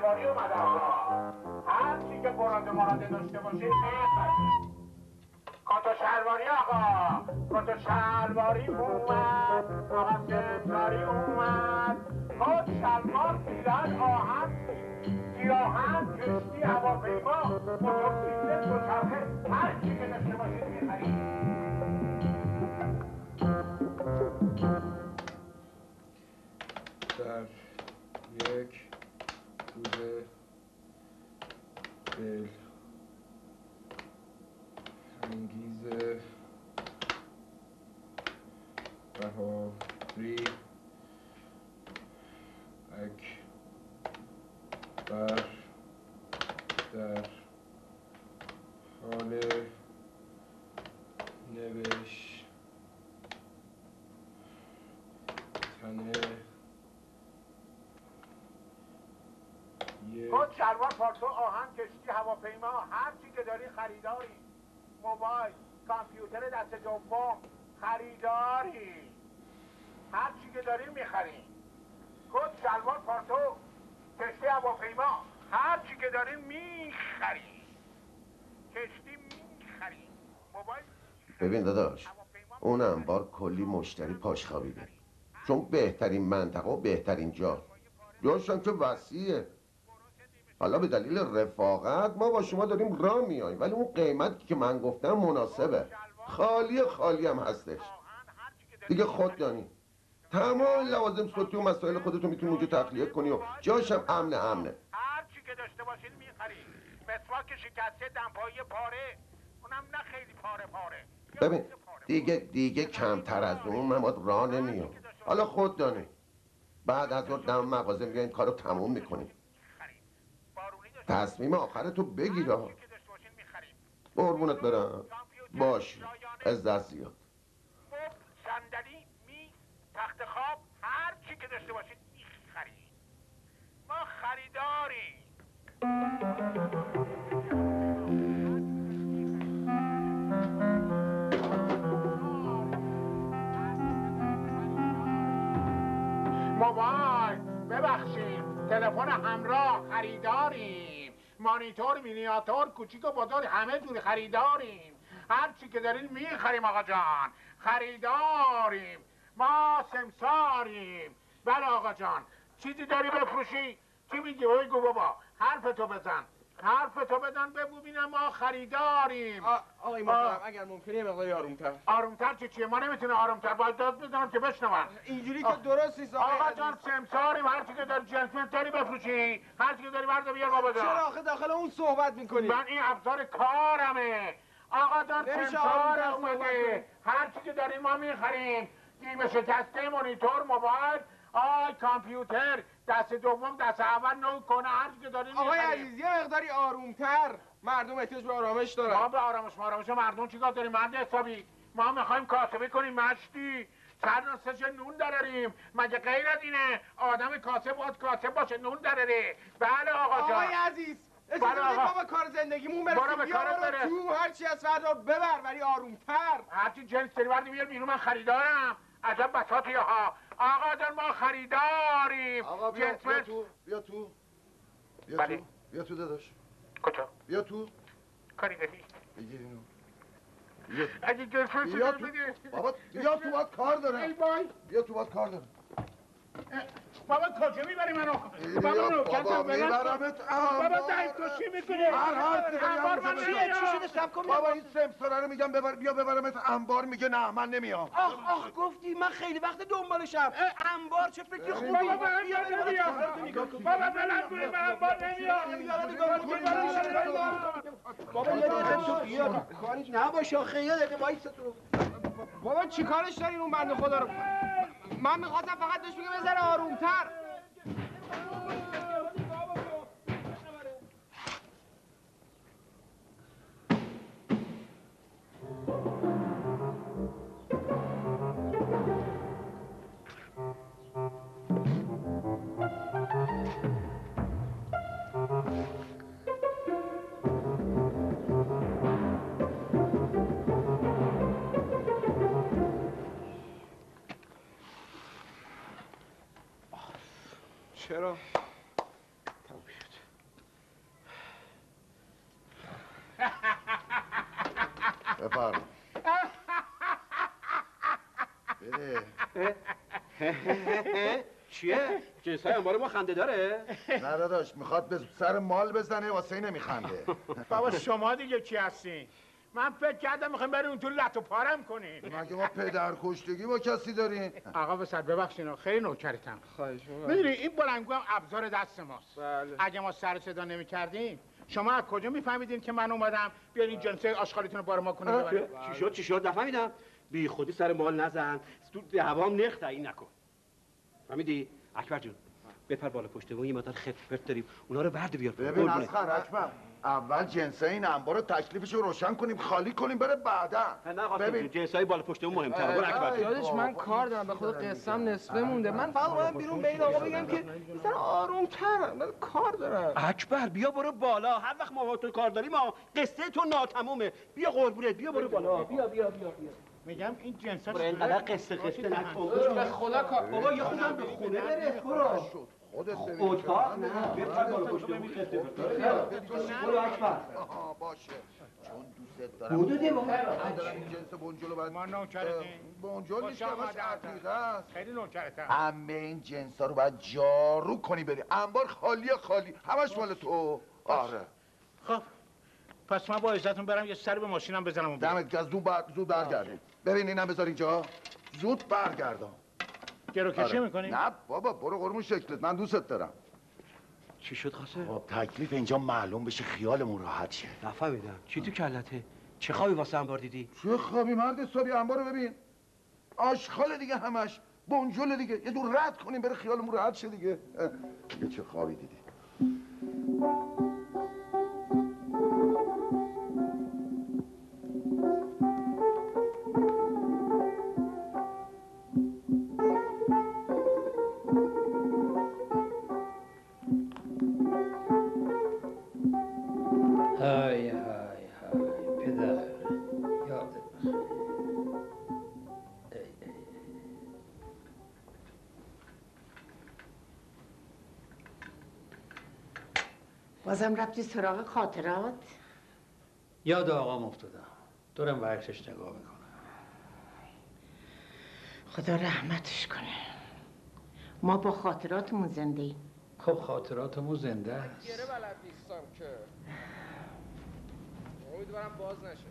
شلواری اومده آقا. هر چی که براده داشته باشید بخرید. کت شلواری آقا، کت شلواری اومد، آقا سمساری اومد. کت شلوار پیرن آهن گیاهن کشتی هواپیما موتورسیکلت دوچرخه هر چی که داشته باشید میخرید. در یک روز دل انگیز بهاری اکبر در حال کت شلوار پالتو آهن کشتی هواپیما هر چی که داری خریداری. موبایل کامپیوتر دست دوم خریداری. هر چی که داری میخری. کت شلوار پالتو کشتی هواپیما هر چی که داری میخری. کشتی میخری، موبایل. ببین داداش، اون انبار کلی مشتری پاش خوابیده، چون بهترین منطقه و بهترین جا جاشم که وسیعه. حالا به دلیل رفاقت ما با شما داریم راه میاییم، ولی اون قیمتی که من گفتم مناسبه. خالی هم هستش دیگه. خود دانی تمام لوازم صوتی و مسائل خودتو میتونی اونجا تخلیه کنی و جاشم امنه. هر چی که داشته باشید میخرید. مسواک شکسته، دمپایی پاره، اونم نه خیلی پاره. ببین دیگه کمتر از اون من باید راه نمیام. حالا خود دانی بعد از اون دم مغازه میایم کارو تموم میکنیم. تصمیم آخرتو بگیر. قربونت برم. باش از دست زیاد. صندلی، میز، تخت خواب هر چی که داشته باشید میخرید. ما خریداریم. موبایل ببخشید، تلفن همراه خریداریم. مانیتور، مینیاتور، کوچیک و بزرگ همه جوری خریداریم. هر چی که دارین میخریم آقا جان. خریداریم. ما سمساریم. بله آقا جان. چیزی داری بفروشی؟ چی میگی؟ بگو بابا. حرفتو بزن ببینم. ما خریداریم. آقای محترم اگر ممکنه یه مقداری آرومتر چیه؟ ما نمیتونه آرومتر، باید داد بزنم که بشنون. اینجوری که درست نیست آقا جان. سمساریم. هر چی که داری جنسمنت داری بفروشی، هر چی که داری بردا بیار بابا جان. چرا آخه داخل اون صحبت میکنی؟ من این ابزار کارمه آقا جان. سمسار اومده. هر چی که داریم ما میخریم. گیمه شکسته، مانیتور، موبایل، کامپیوتر، دست دوم، دست اول، نو کنه، هر چی که داریم آقای عزیز یه مقداری آرومتر. مردم احتیاج به آرامش دارن. ما به آرامش مردم چیکار داریم؟ مرد حسابی ما میخوایم کاسبی کنیم. مشتی چند راستش نون دراریم. مگه غیر از اینه؟ آدم کاسب باید کاسب باشه، نون دراره. بله آقا جان. آقای عزیز اجازه بدید ما به کار زندگیمون برسیم. برو به کارت برس. تو هرچی از فردا ببر ولی آرومتر. هرچی جنس داری بردی بیار بیرون. من خریدارم. عجب بساطی ها. آقا جان ما خریداریم. آقا بیا تو بله. بیا تو داداش. کجا؟ بیا تو. کاری داری؟ بگیر اینو. اگه جنسمنت بیا تو. بابا بیا تو، باید کار دارم. ای بای. بیا تو، باید کار دارم. بابا کجا میبری منو؟ بابا میبرمت. بابا دایی تو چی میکنی؟ هر حرفی انبار من نمیام. چی شده؟ صبر کن. بابا این سمساره رو میگم بیا ببرمت انبار، میگه نه من نمیام. آخ گفتی من خیلی وقت دنبالشم. انبار چه فکر خوبی. بابا من نمیام. بابا بلند کنی به انبار نمیام. بابا یه دقیقه تو بیا کاری نباشه. خیلی دقیقه وایس تو. بابا چی کارش داری اون بنده خدا رو؟ من میخواستم فقط بهش بگم یه ذره آرومتر. چرا؟ تموم شد. بفرم بده. چیه؟ جنسای انبار ما خنده داره؟ نه داداش میخواد به سر مال بزنه واسه این نمیخنده. بابا شما دیگه کی هستین؟ من فکر کردم میخوایم بریم اون تو لط و پارم کنیم. مگه ما پدر کشتگی با کسی داریم؟ آقا بسر ببخشین خیلی نوکرتم. خواهش می‌کنم. میدونی این بلنگو هم ابزار دست ماست. بله. اگه ما سر صدا نمی‌کردیم شما از کجا میفهمیدین که من اومدم بیارین جنسای آشغالتون رو بار ما کنیم ببرید؟ چی شد نفهمیدم. بی خودی سر مال نزن. تو دعوام نخ تعیین نکن. فهمیدی؟ اکبر جون بپر بالا پشت بون یه مقدار خفت پرت داریم اونا رو برد بیار. ببین اسخر اکبر اول جنسای این انبار رو تکلیفش رو روشن کنیم خالی کنیم بره بعدا. ببین جنسای بالا پشت بون مهم‌تره. برو اکبر جون. یادش من کار دارم به خود قصه‌م نصفه مونده. من فقط اومدم بیرون به این آقا بگم که مثلا آروم‌تر من کار دارم. اکبر بیا برو بالا. هر وقت ما با تو کار داریم قصه تو ناتمومه. بیا قربونت بیا برو بالا. بیا. میگم این جنسا برو اینقدر قصه نکن. به خدا کار. بابا یه خودم به خونه بره. برو. خودت ببین. اتاق نه. بپر بالا پشت بون خفت برو اکبر. باشه. چون دوست دارم. حدوده بابا. دارم این جنس بنجلو بعد ما نوکرتیم. بنجل نیست که همش عتیقه است. خیلی نوکرتم. همه این جنسا رو باید جارو کنی بری. انبار خالیه خالی. همش مال تو. آره. خب پس من با عزتون برم یه سر به ماشینم بزنم. دمت گرم زود برگردیم. ببین اینم بذار اینجا. زود برگردم. گروکشی میکنی؟ نه بابا برو قرمون شکلت من دوستت دارم. چی شد خاصه؟ خب تکلیف اینجا معلوم بشه خیالمون راحت شه. نفهمیدم. چی تو کلته؟ چه خوابی واسه انبار دیدی؟ چه خوابی مرد حسابی انبار رو ببین. آشغال دیگه همش. بنجل دیگه. یه دور رد کنیم بره خیالمون راحت شه دیگه. چه خوابی دیدی؟ های پدر یادت بخیر. بازم رفتی سراغ خاطرات؟ یاد آقام افتادم. دارم به عکسش نگاه میکنم. خدا رحمتش کنه. ما با خاطراتمون زنده ایم. خب خاطراتمون زنده است. گره بلد نیستم که. امیدوارم باز نشه.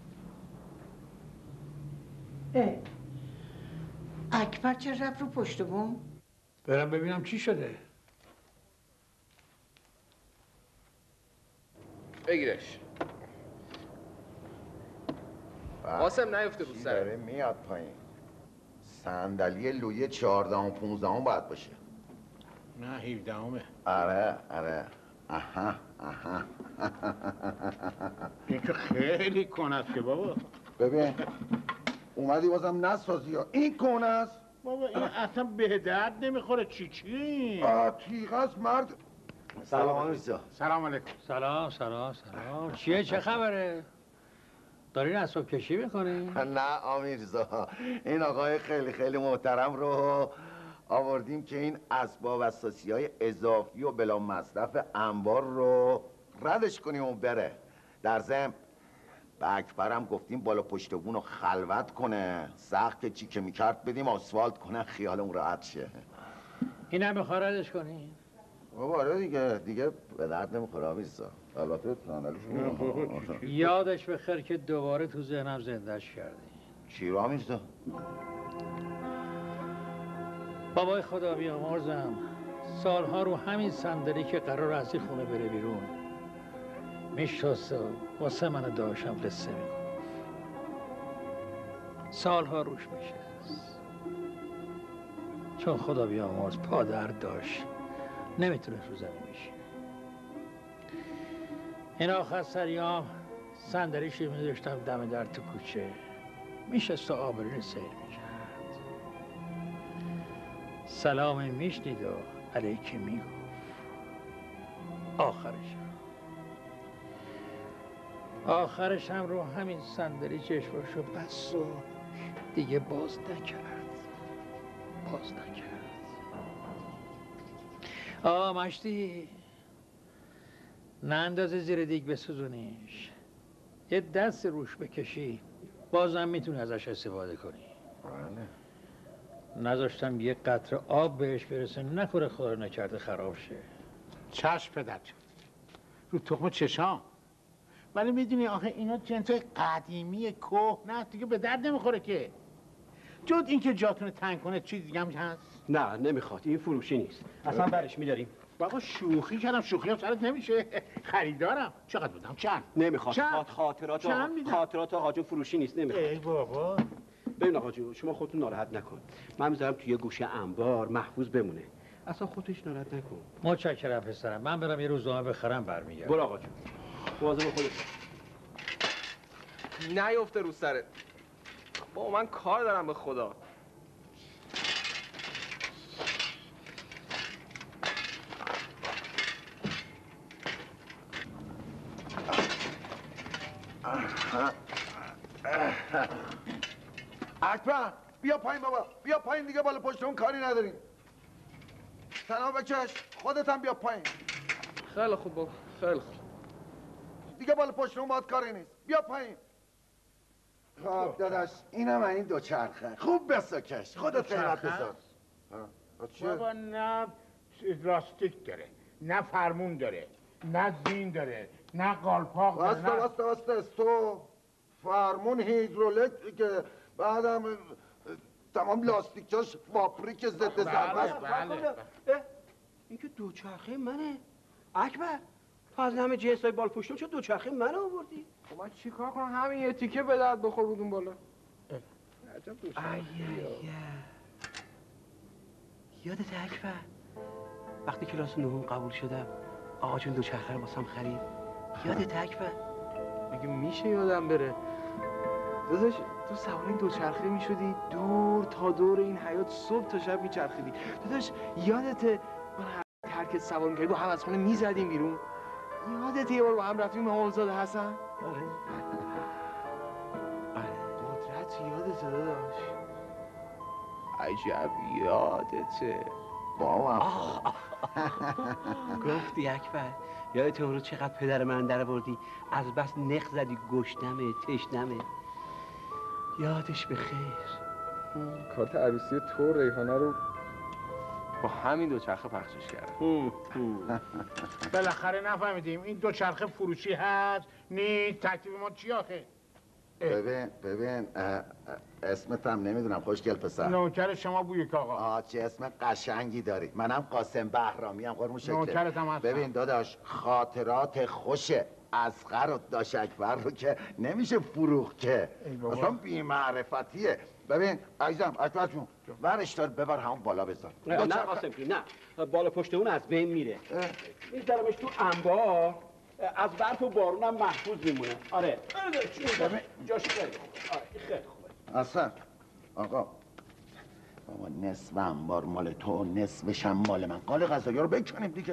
اکبر چه رفت رو پشت بوم؟ برم ببینم چی شده. بگیرش. قاسم نیفته رو سر. داره میاد پایین. صندلی لویه 14 و 15 باید باشه. نه 17 آره آها این که خیلی کن است که بابا. ببین اومدی بازم نسازی ها. این کن است. بابا این اصلا به درد نمیخوره. چی تیغ است مرد. سلام آمیرزا. سلام علیکم. سلام. چیه چه خبره؟ دارین اسباب کشی میکنین؟ نه آمیرزا این آقای خیلی محترم رو آوردیم که این اسباب اساسی های اضافی و بلا مصرف انبار رو ردش کنیم و بره. در ضمن به اکبرم گفتیم بالا پشت بون رو خلوت کنه. سخت که چی که میکرد بدیم آسفالت کنه خیالمون راحت شه. این هم میخواه ردش کنین؟ بابا آره دیگه به درد نمیخوره آمیرزا. البته صندلیشون یادش بخیر که دوباره تو ذهنم زندهش کردی. چی رو آمیرزا؟ بابای خدا بیامرزم سالها رو همین صندلی که قرار از این خونه بره بیرون میشست و واسه من داشتم قصه میگفت. سالها روش میشست چون خدا بیامرز پادر داشت نمیتونه رو زمین بشینه. این آخر سریام صندلیش میذاشتم دم در تو کوچه میشست و آبرین سیر میکرد. سلام میشنید و علیکی میگفت. آخرش هم رو همین صندلی چشماشو بس و دیگه باز نکرد. مشتی نه اندازه زیر دیگ بسوزونیش. یه دست روش بکشی بازم میتونی ازش استفاده کنی. نذاشتم یه قطره آب بهش برسه نکنه خدا نکرده خراب شه. چشم پدر جان، رو تخم چشام. ولی میدونی آخه اینا جنسای قدیمی نه دیگه به درد نمیخوره که. جد اینکه جاتون تنگ کنه چیز دیگه هم هست؟ نه نمیخواد، این فروشی نیست. اصلا برش میداریم. بابا شوخی کردم، شوخی هم سرت نمیشه. خریدارم. چقدر بودم؟ چند؟ نمیخواد. چند؟ خاطرات آقا جون فروشی نیست، نمیخواد. ای بابا. ببین آقا جون، شما خودتون ناراحت نکن. من میذارم توی گوشه انبار محفوظ بمونه. اصلا خودش ناراحت نکن. متشکرم پسرم. من برم یه روزنامه بخرم برمیگردم. برو آقا جون. مواظب خودت. نیفته رو سرت. بابا من کار دارم به خدا. اکبر بیا پایین بابا، بیا پایین دیگه، بالا پشت اون کاری نداریم. تنها بکش، خودت هم بیا پایین. خیلی خوب بابا، خیلی خوب. دیگه بالا پشت اون باید کاری نیست، بیا پایین. خب داداش اینم این دوچرخه، خوب بسکش، خودت قیمت بذار. بابا نه لاستیک داره، نه فرمون داره، نه زین داره، نه قالپاق داره. واسه تو فرمون هیدرولک که بعدم تمام لاستیکاش فابریک ضد ضربه است. این که دوچرخه منه. اکبر تو از همه جنسای بال پشتم چه دوچرخه منو آوردی؟ خب من چیکار کنم؟ همین یه تیکه به درد بخور بودون بالا. یادت اکبر وقتی کلاس نهم قبول شدم آقا جون دوچرخه رو واسم خرید؟ یادت اکبر؟ مگه میشه یادم بره؟ داداش تو سوار این دوچرخه میشدی دور تا دور این حیاط صبح تا شب میچرخیدی. داداش یادته من هر کس سوار میکردی با هم از خونه میزدیم بیرون؟ یادته یه بار با هم رفتیم آموزاده حسن؟ آره. قدرت یادته داداش؟ عجب یادته. گفتی اکبر، یادت اون روز چقدر پدر من در بردی از بس نخ زدی گشنمه تشنمه. یادش به خیر. کارت عروسی تو ریحانه رو با همین دوچرخه پخشش کردم. بالاخره نفهمیدیم این دوچرخه فروشی هست نیست. تکلیف ما چی آخه؟ ببین اسمت هم نمیدونم، خوشگل پسر. نوکر شما بویک آقا. چه اسم قشنگی داری. منم قاسم بهرامی ام، قربون شکلت. نوکرت هم هستم. ببین داداش خاطرات خوش اصغر و داش اکبر رو که نمیشه فروخت که، اصلا بی‌معرفتیه. ببین عزیزم اکبر جون ورش دار ببر همون بالا بذار. نه قاسم جون نه، بالا پشت اون از بین میره. میذارمش تو انبار، از برف و بارون هم محفوظ میمونه. آره جاش خیلی خوبه. آره خیلی خوبه. اصلا آقا بابا نصف انبار مال تو، نصفش هم مال من. قال غذایا رو بکنیم دیگه.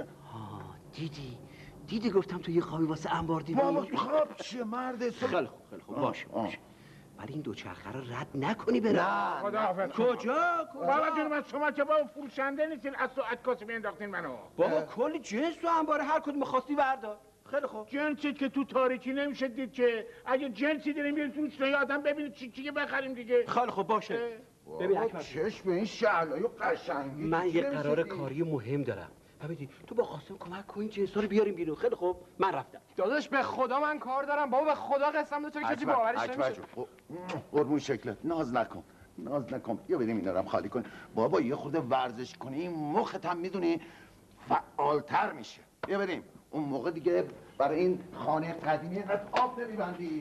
دیدی گفتم تو یه خوابی واسه انبار دیدی؟ بابا خواب چیه مرد؟ خیلی خوب باشه. ولی این دوچرخه رو رد نکنی بره. نه خداحافظ. کجا؟ بابا جون من شما که بابا فروشنده نیستین، از تو عکاسی مینداختین منو. بابا کلی جنس تو انباره، هر کدوم خواستی بردار. خیلی خوب. جنسی که تو تاریکی نمیشه دید که. اگه جنسی داریم بریم تو روشنایی آدم ببینید چی بخریم دیگه. خیلی خوب باشه. ببین اکبر چشم این شعلای قشنگی. من یه قرار کاری مهم دارم. ببین تو با قاسم کمک کن این جنسا رو بیاریم بیرون. خیلی خوب من رفتم. داداش به خدا من کار دارم بابا، به خدا قسم به تو کسی باورش نمیشه. قربون شکلت ناز نکن. بیا بریم اینا رو هم خالی کن. بابا یه خورده ورزش کنی این مخت هم میدونی فعالتر میشه. بیا بریم اون موقع دیگه برای این خانه قدیمی اینقدر آب نمیبندی.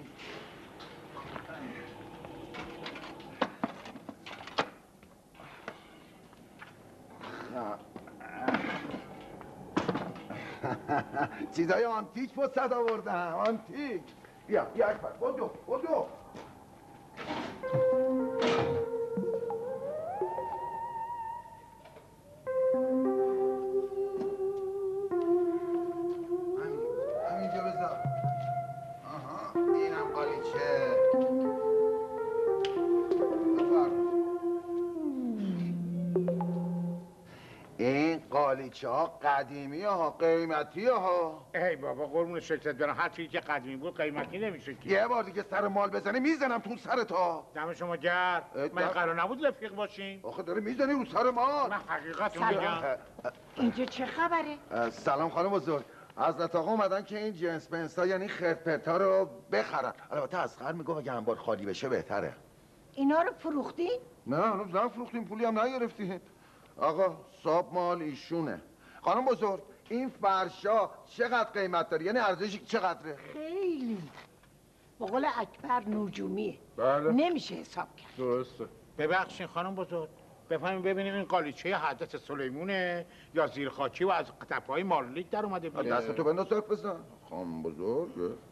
چیزای آنتیک پست آوردم. آنتیک. بیا اکبر بدو. همینجا بذار. اینم قالیچه. این قالیچه قالیچه ها قدیمی ها قیمتی ها. ای بابا قربون شکلت برم، هر چیزی که قدیمی بود قیمتی نمیشه که. یه بار دیگه سر مال بزنی میزنم تو سرت ها. دم شما گرم. من قرار نبود رفیق باشیم. آخه داره میزنی رو سر مال. من حقیقت رو میگم. اینجا چه خبره؟ سلام خانم بزرگ. حضرت آقا اومدن که این جنس پنسا یعنی خرپتا رو بخرن. البته اصغر میگه اگه انبار خالی بشه بهتره. اینا رو فروختی؟ نه هنوز نفروختیم، پولی هم نگرفتیم. آقا صاحب مال ایشونه. خانم بزرگ این فرشا چقدر قیمت داره؟ یعنی ارزشش چقدره؟ خیلی. به قول اکبر نجومیه. بله. نمیشه حساب کرد. درسته. ببخشید خانم بزرگ، بفهمیم ببینیم این قالیچه حضرت سلیمونه یا زیرخاکی و از تپه‌های مارلیک در اومده بیرون. دستتو بنداز حرف بزن. خانم بزرگ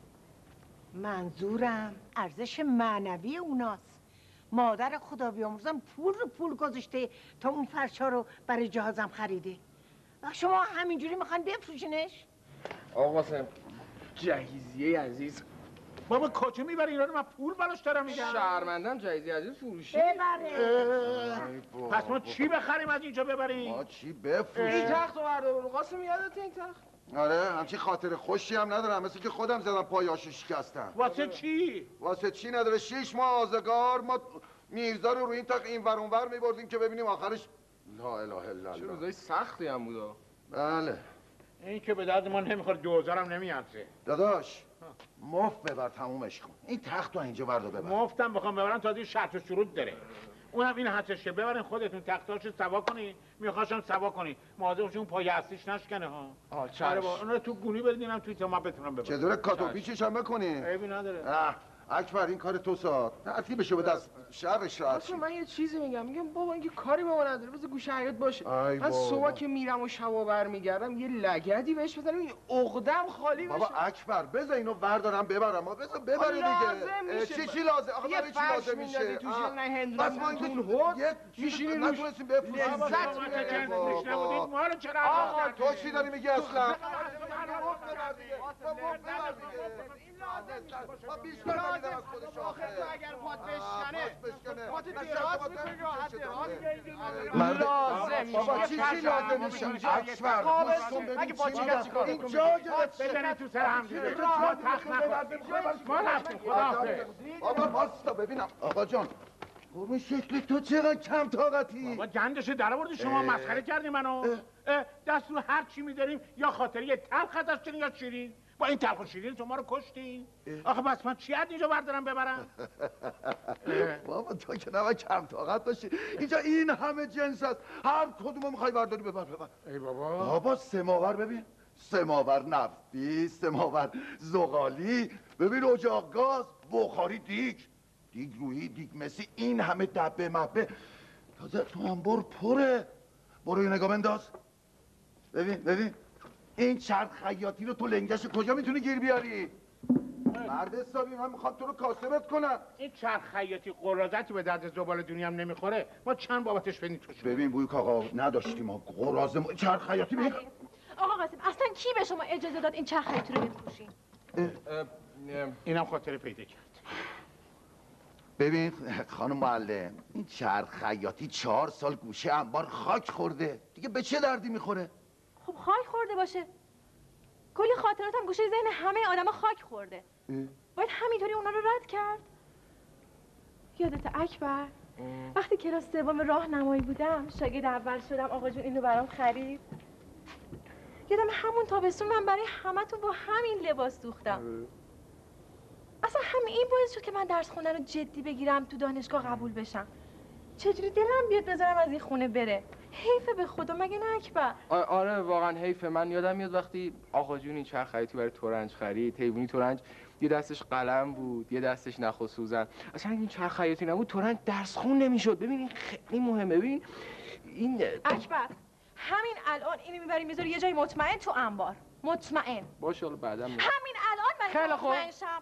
منظورم ارزش معنوی اوناست. مادر خدا بیامرزم پول رو پول گذاشته تا اون فرشا رو برای جهازم خریده. و شما همینجوری میخوان بفروشینش؟ آقا قاسم جهیزیه عزیز. بابا کجا میبری اینا رو؟ من پول براش دارم میگم. شرمندم جهیزیه عزیز فروشی. ببره. پس ما چی بخریم از اینجا ببریم؟ ما چی بفروشیم؟ این تخت رو بردار قاسم، یادت این تخت؟ آره همچین خاطر خوشی هم ندارم، مثل که خودم زدم پایاشو شکستم. واسه چی؟ واسه چی نداره؟ 6 ماه آزگار ما میرزا رو روی این تخت این ور اون ور میبردیم که ببینیم آخرش لا اله الا چه الله. روزای سختی هم بودا. بله این که به درد ما نمیخوره، 2000 هم نمیارزه. داداش مفت ببر تمومش کن. این تخت رو اینجا بردار ببر. مفتم بخوام ببرن تازه شرط و شروط داره. اونم این هستش که ببرین خودتون تختاشو سوا کنین، میخواشم سوا کنین، مواظب اون پای اصلیش نشکنه ها. چشم. اونا رو تو گونی بدینم توی تا ما بتونم ببرم. چطوره کاتو پیچش هم بکنی؟ عیبی نداره. اکبر این کار تو ساد ترتیبشو به دست شرش راحت قاسم من یه چیزی میگم بابا اینکه کاری به ما نداره، بذار گوشه حیاط باشه. ای من بابا. صبح که میرم و شبا برمیگردم یه لگدی بهش بزنم این عقدم خالی بشه. بابا اکبر بذار اینو بردارم ببرم. بذار ببره دیگه. لازم میشه. چی لازم؟ آخه یه برای چی فرش لازم میندازی میشه؟ توش، نه هندونه بس ما میندازی اینکه تو حوض، یه میشینی چیزی روش. نتونستیم بفروشیم. لذت شما میبری. که جنس نبودید ما رو چرا آقا تو چی داری میگی اصلا؟ بابا چی لازم میشه؟ اکبر گوش کن ببین چی میگم. این جا گرفت. بزنید تو سر هم دیگه. ما تخت نخورد. ما رفتیم خداحافظ. بابا واستا ببینم. آقا جان قربون شکل تو چقدر کم طاقتی. بابا گندش در آوردی شما، مسخره کردی منو. دست رو هر چی می‌داریم یا خاطری تلخ ازش دارین یا شیرین. با این تلخ و شیرین شما رو کشتین. آخه بس من چی از اینجا بردارم ببرم؟ بابا تو که نباید کم طاقت باشی. اینجا این همه جنس هست، هر کدومو میخوای برداری ببر. ای بابا. بابا سماور ببین، سماور نفتی، سماور زغالی، ببین اجاق گاز، بخاری دیگ رویی، دیگ مسی، این همه دبه مبه. تازه تو انبار پره. برو یه نگاه بنداز. ببین این چرخ خیاطی رو تو لنگش کجا میتونی گیر بیاری؟ مرد حسابی من میخوام تو رو کاسبت کنم. این چرخ خیاطی قرازتی به درد زبال دنیا هم نمیخوره. ما چند بابتش بدین توش. ببین بوی کاغا نداشتیم ما قرازه چرخ خیاطی ببین. آقا قاسم اصلا کی به شما اجازه داد این چرخ خیاطی رو بفروشین؟ اینم خاطره پیدا کرد. ببین خانم معلم این چرخ خیاطی 4 سال گوشه انبار خاک خورده، دیگه به چه دردی میخوره؟ خب خاک خورده باشه، کلی خاطرات هم گوشه ذهن همه آدما خاک خورده. باید همینطوری اونا رو رد کرد. یادت اکبر وقتی کلاس سوم راهنمایی بودم شاگرد اول شدم، آقا جون اینو برام خرید. یادم همون تابستون من برای همتون با همین لباس دوختم. اصلا این باعث شد که من درس خوندن رو جدی بگیرم، تو دانشگاه قبول بشم. چجوری دلم بیاد بذارم از این خونه بره؟ حیفه به خدا، مگه نه اکبر؟ آره واقعا حیفه. من یادم میاد وقتی آقا جون این چرخ خیاطی برای تورنج خرید، حیوانی تورنج، یه دستش قلم بود یه دستش نخ و سوزن. اصلا این چرخ خیاطی نبود تورنج درس خون نمیشد. ببین این خیلی مهمه. ببین این اکبر همین الان اینو میبری میذاری یه جای مطمئن تو انبار. مطمئن باشه حالا بعدم همین الان برای خیلی خوب. مطمئن شم.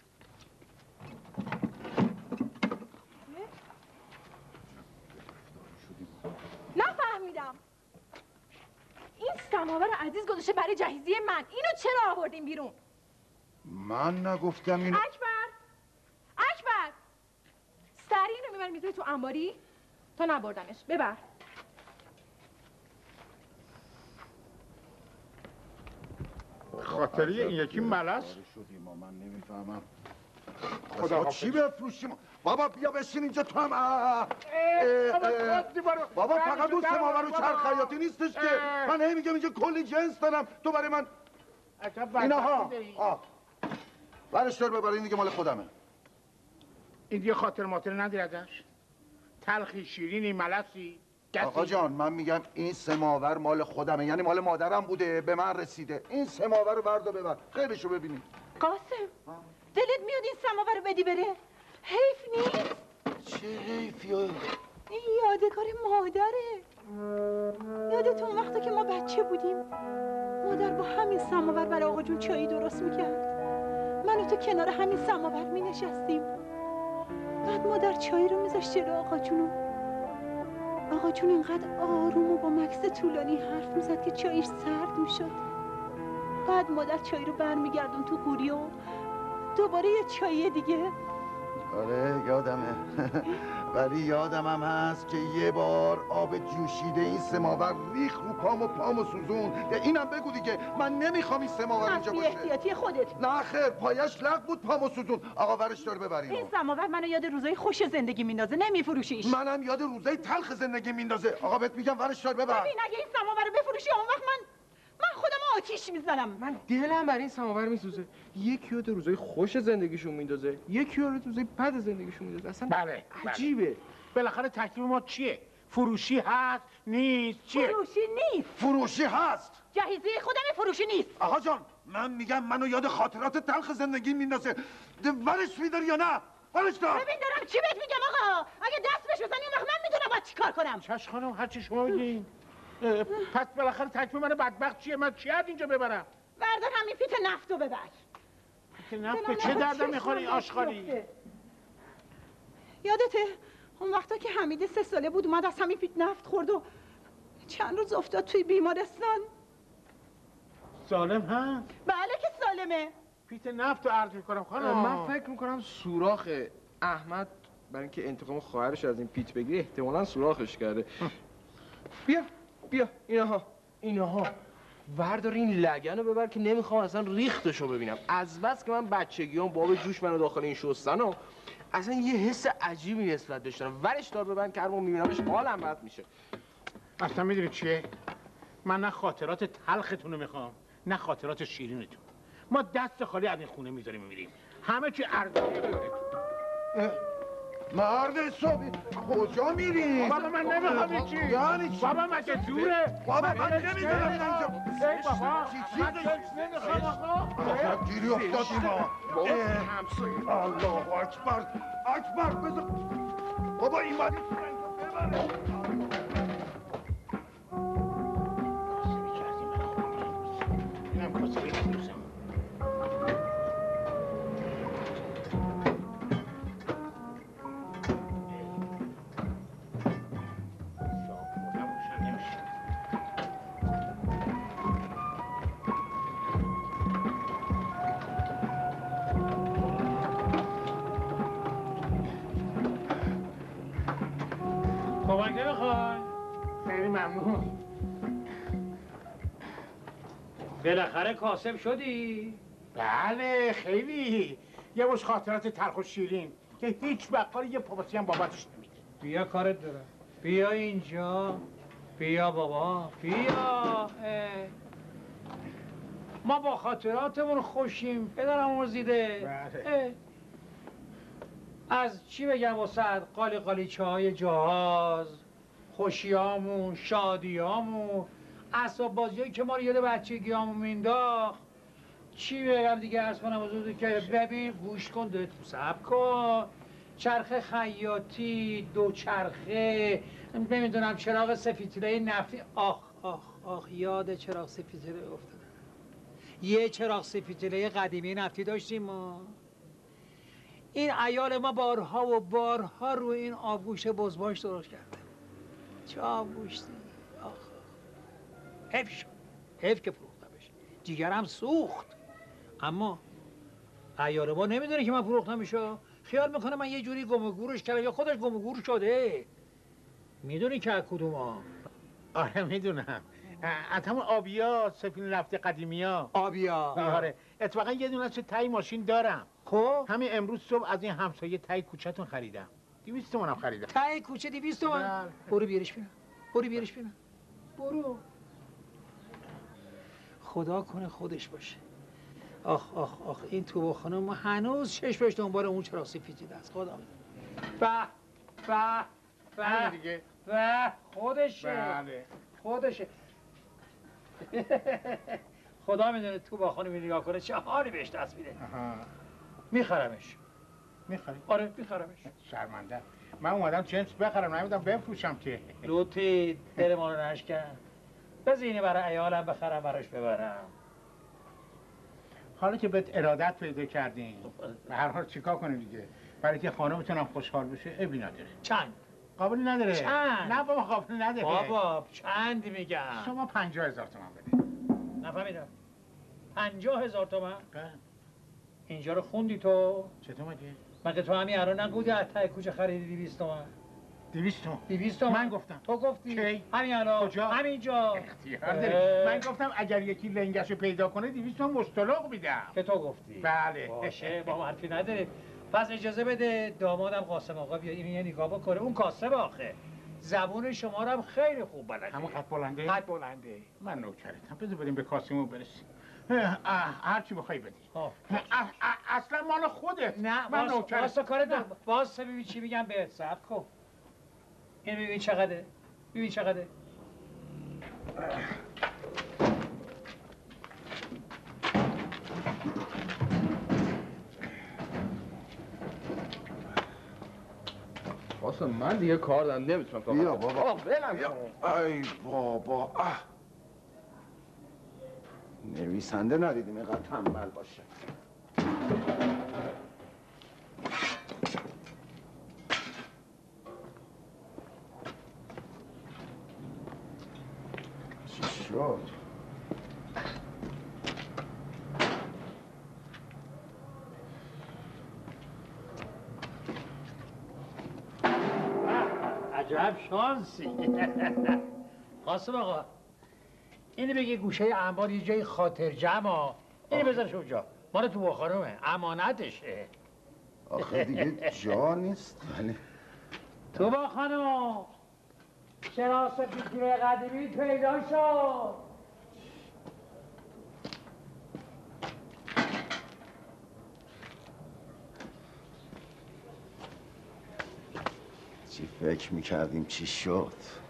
نفهمیدم. این سماور عزیز گذاشته برای جهیزیه من، اینو چرا آوردین بیرون؟ من نگفتم اینو. اکبر سری اینو میبری میذاری تو انباری تا نبردنش. ببر. خاطری این یکی ملس شدیم من نمیفهمم. خدا چی بفروشیم؟ بابا بیا بشین اینجا تو هم. بابا فقط اون سماور و چرخ خیاطی نیستش که من هی میگم اینجا کلی جنس دارم تو برای من اینا ها برش دار ببر این دیگه مال خودمه. این دیگه خاطر ماطر نداری ازش؟ تلخی شیرینی ملسی آقا جان من میگم این سماور مال خودمه، یعنی مال مادرم بوده به من رسیده. این سماور رو بردا ببر خیرشو ببینید. قاسم دلت میاد این سماور رو بدی بره؟ حیف نیست؟ چه حیفیه؟ این یادگار مادره. یادت اون وقتا که ما بچه بودیم مادر با همین سماور برای آقا جون چایی درست میکرد، من و تو کنار همین سماور مینشستیم، بعد مادر چایی رو میذاشت جلو آقا جون اینقدر آروم و با مکث طولانی حرف میزد که چایش سرد میشد. بعد مادر چایی رو برمیگردون تو قوری و دوباره یه چایی دیگه. آره یادمه. ولی یادم هم هست که یه بار آب جوشیده این سماور ریخ رو پامو سوزون. اینم بگو دیگه من نمیخوام این سماور اینجا باشه. احتیاطی خودت. نه خیر پایش لق بود پامو سوزون. آقا برش دار ببرین. این سماور منو یاد روزای خوش زندگی میندازه، نمیفروشیش. منم یاد روزای تلخ زندگی میندازه. آقا بهت میگم برش دار ببر. ببین اگه این سماور رو بفروشی اون وقت من خودم آتیش میزنم. من دلم بر این سماور میسوزه. یکی یاد روزای خوش زندگیشون میندازه، یکی یاد روزای بد زندگیشون میندازه. اصلا بله عجیبه. بالاخره تکلیف ما چیه؟ فروشی هست نیست چیه؟ فروشی هست. جهیزی خودم فروشی نیست. آقا جان من میگم منو یاد خاطرات تلخ زندگی میندازه. ورش میداری یا نه؟ ورش دار. ببین دارم چی بهت میگم آقا. اگه دست بهش بزنی اون وقت من میدونم باید چیکار کنم. چش خانم هر چی شما بگین. پس بالاخره تکلیف من بدبخت چیه؟ من چی از اینجا ببرم؟ بردار همین پیت نفتو ببر. پیت نفت به چه دردم میخوری آشغالی؟ یادته اون وقتا که حمیده 3 ساله بود اومد از همین پیت نفت خورد و چند روز افتاد توی بیمارستان. سالم هست؟ بله که سالمه. پیت نفت رو عرض میکنم خانم. من فکر میکنم سوراخ احمد برای اینکه انتقام خواهرش از این پیت بگیره احتمالاً سوراخش کرده. بیا اینها وردار این لگن رو ببر که نمیخوام اصلا ریختشو ببینم. از بس که من بچگیام باب جوش منو داخل این شستن و اصلا یه حس عجیبی نسبت بهش دارم. ورش دار ببر که هر موقع میبینمش حالم بد میشه. اصلا میدونی چیه؟ من نه خاطرات تلختون رو میخوام نه خاطرات شیرینتون. ما دست خالی از این خونه میذاریم میبینیم. همه چی ارزانی داره. مرد صبح کجا میری؟ بابا من نمیخوام چی؟ یعنی چی؟ بابا مگه دوره؟ بابا من نمیذارم اینجا. ای بابا من نمیخوام آقا. گیری افتادیم ما. الله اکبر بذار. بابا این باید ببره. اینم کاسبی نمیدوزم. کمک نمیخوای؟ خیلی ممنون. بالاخره کاسب شدی؟ بله خیلی. یه مش خاطرات تلخ و شیرین که هیچ بقالی یه پاپاسی هم بابتش نمیده. بیا کارت دارم. بیا اینجا. بیا بابا. بیا. ما با خاطراتمون خوشیم. پدرم مرزیده. بله. از چی بگم واسه قالی قالیچه های جهاز، خوشیامون، شادیامون، اسباب بازیایی که ما رو یاد بچگیامون مینداخت. چی بگم دیگه عرض کنم حضورت که ببین گوش کن دلت صبر کن. چرخه خیاطی، دوچرخه، نمیدونم چراغ سفیتیله نفتی. آخ یاد چراغ سفیتیله افتادم. یه چراغ سفیتیله قدیمی نفتی داشتیم ما. این عیال ما بارها و بارها رو این آبگوشت بزباش درست کرده. چه آبگوشتی؟ آخ حیف شد. حیف که فروختمش. جیگرم سوخت. اما عیال ما نمیدونه که من فروختمشو. خیال میکنه من یه جوری گم و گورش کردم یا خودش گم و گور شده. میدونی که از کدوم ها؟ آره میدونم. از همون آبیا سفینه رفته قدیمیا. آبیا. آره اتفاقا یه دونه چه تای ماشین دارم. خب همین امروز صبح از این همسایه تای کوچه‌تون خریدم. 200 تومنم خریدم. تای کوچه 200 تومن. برو بیارش ببینم. برو بیارش ببینم. برو. خدا کنه خودش باشه. آخ آخ آخ این تو خانم ما هنوز چشمش دنبال اون چراسی پیچیده است. خدا به به به دیگه. به خودشه. بله. خودشه. خدا میدونه تو با خانمی نگاه کنه چه حالی بهش دست میده. میخرمش. میخری؟ آره میخرمش. شرمنده. من اومدم جنس بخرم نمیدم بفروشم که. لطفی دل ما رو نشکن. بذار برای عیالم بخرم براش ببرم. حالا که بهت ارادت پیدا کردین به هر حال چیکار کنیم دیگه برای که خانمتون هم خوشحال بشه عیبی نداره. چند؟ قابلی نداره. چند؟ نه بابا قابلی نداره. بابا چند میگم؟ شما 50,000 تومان بده. نفهمیدم. 50,000 تومان؟ بله. اینجا رو خوندی تو؟ چطور مگه؟ مگه تو همین الان نگودی از ته کوچه خریدی 200 تومان؟ 200 تومان. 200 تومان؟ من گفتم. تو گفتی؟ کی؟ همین الان. کجا؟ همینجا. اختیار داری. من گفتم اگر یکی لنگشو پیدا کنه 200 تومان مشتلق میدم. که تو گفتی؟ بله. باشه با حرفی نداره. پس اجازه بده دامادم قاسم آقا بیاد این یه نگاه بکنه. اون کاسب آخه. زبون شما رو هم خیلی خوب بلده. همون قد بلنده؟ قد بلنده. من نوکرتم. بذار بریم به کاسمو برسیم. هر چی بخوای بدی. اصلا مال خودت. نه من نوکرتم. واسه کار واسه ببین چی میگم بهت. صبر کن. این ببین چقدره. ببین چقدره. قاسم من دیگه کار دارم نمیتونم تا بیا بابا. ولم کن. ای بابا نویسنده ندیدیم اینقدر تنبل باشه. چی شد؟ عجب شانسی. قاسم آقا اینو بگی گوشه انبار یه جای خاطر جمع. اینو بذارش اونجا. مال تو با خانومه. امانتشه. آخه دیگه جا نیست. ولی تو با خانم شناس پیشگیر قدیمی پیدا شد. چی فکر میکردیم چی شد؟